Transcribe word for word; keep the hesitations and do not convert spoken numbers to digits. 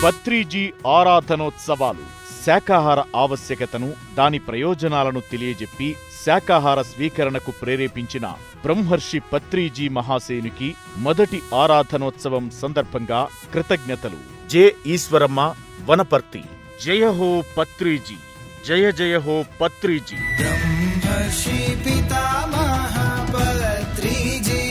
పత్రిజీ ఆరాధనోత్సవాలు శాకాహార ఆవశ్యకతను, దాని ప్రయోజనాలను తెలియజెప్పి శాకాహార స్వీకరణకు ప్రేరేపించిన బ్రహ్మర్షి పత్రిజీ మహాసేనుకి మొదటి ఆరాధనోత్సవం సందర్భంగా కృతజ్ఞతలు. జె ఈశ్వరమ్మ, వనపర్తి. జయ హో పత్రిజీ, జయ జయ హో పత్రిజీ. బ్రహ్మర్షి పితామహ పత్రిజీ.